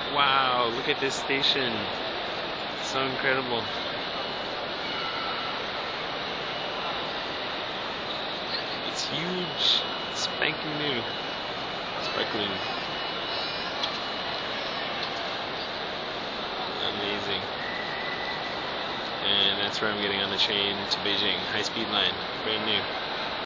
Wow, look at this station. So incredible. It's huge. Spanking new. Sparkling. Amazing. And that's where I'm getting on the train to Beijing. High speed line. Brand new.